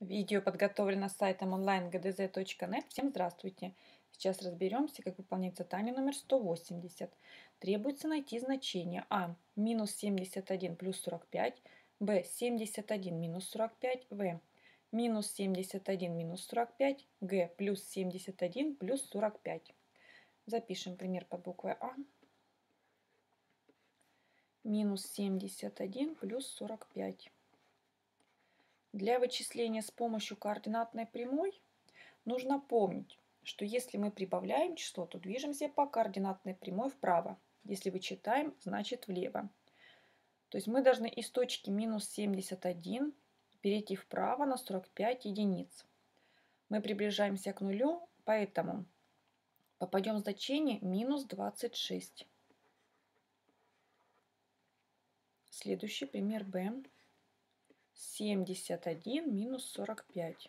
Видео подготовлено сайтом online.gdz.net. Всем здравствуйте! Сейчас разберемся, как выполнять задание номер 180. Требуется найти значение а. Минус 71 плюс 45, б. 71 минус 45, в. Минус 71 минус 45, г. Плюс 71 плюс 45. Запишем пример под буквой А. Минус 71 плюс 45. Для вычисления с помощью координатной прямой нужно помнить, что если мы прибавляем число, то движемся по координатной прямой вправо. Если вычитаем, значит влево. То есть мы должны из точки минус 71 перейти вправо на 45 единиц. Мы приближаемся к нулю, поэтому попадем в значение минус 26. Следующий пример Б. 71 минус 45.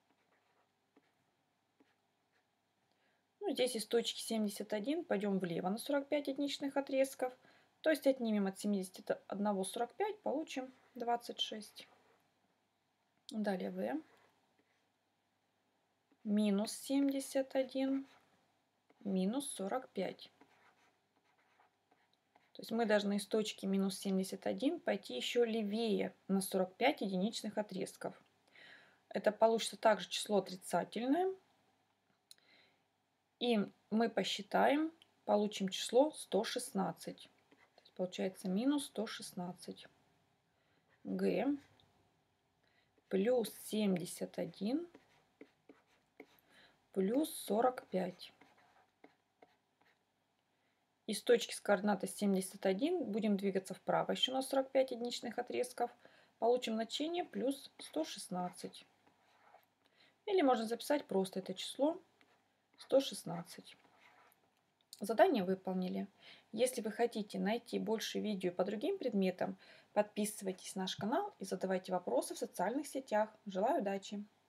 Здесь из точки 71 пойдем влево на 45 единичных отрезков. То есть отнимем от 71 45, получим 26. Далее В. Минус 71 минус 45. То есть мы должны из точки минус 71 пойти еще левее на 45 единичных отрезков. Это получится также число отрицательное. И мы посчитаем, получим число 116. То есть получается минус 116. Г. Плюс 71 плюс 45. Из точки с координатой 71 будем двигаться вправо еще на 45 единичных отрезков. Получим значение плюс 116. Или можно записать просто это число 116. Задание выполнили. Если вы хотите найти больше видео по другим предметам, подписывайтесь на наш канал и задавайте вопросы в социальных сетях. Желаю удачи!